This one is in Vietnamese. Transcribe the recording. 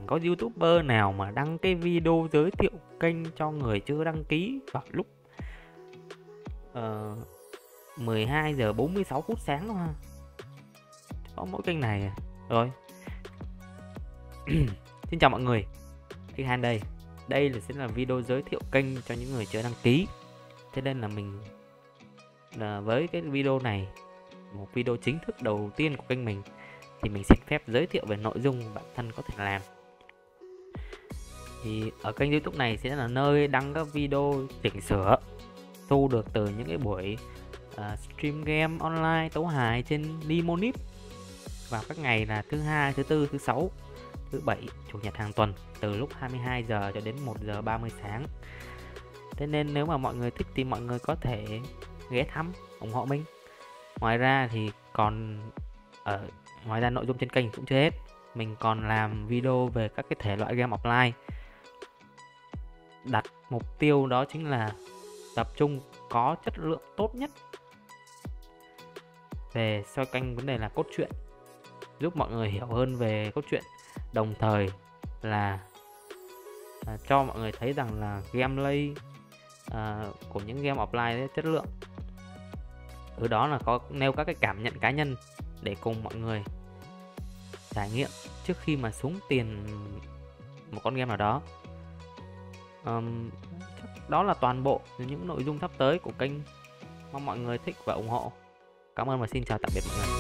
chẳng có YouTuber nào mà đăng cái video giới thiệu kênh cho người chưa đăng ký vào lúc 12 giờ 46 phút sáng đâu ha. Có mỗi kênh này rồi. Xin chào mọi người, Anh đây. Đây sẽ là video giới thiệu kênh cho những người chưa đăng ký. Thế nên là mình với cái video này, một video chính thức đầu tiên của kênh mình, thì mình xin phép giới thiệu về nội dung bản thân có thể làm. Thì ở kênh YouTube này sẽ là nơi đăng các video chỉnh sửa thu được từ những cái buổi stream game online tấu hài trên Limonip vào các ngày là thứ hai, thứ tư, thứ sáu, thứ bảy, chủ nhật hàng tuần từ lúc 22 giờ cho đến 1 giờ 30 sáng. Thế nên nếu mà mọi người thích thì mọi người có thể ghé thăm ủng hộ mình. Ngoài ra thì ngoài ra nội dung trên kênh cũng chưa hết. Mình còn làm video về các cái thể loại game offline. Đặt mục tiêu đó chính là tập trung có chất lượng tốt nhất về xoay quanh vấn đề là cốt truyện, giúp mọi người hiểu hơn về cốt truyện, đồng thời là cho mọi người thấy rằng là gameplay của những game offline ấy, chất lượng. Ở đó là có nêu các cái cảm nhận cá nhân để cùng mọi người trải nghiệm trước khi mà xuống tiền một con game nào đó. Đó là toàn bộ những nội dung sắp tới của kênh. Mong mọi người thích và ủng hộ. Cảm ơn và xin chào tạm biệt mọi người.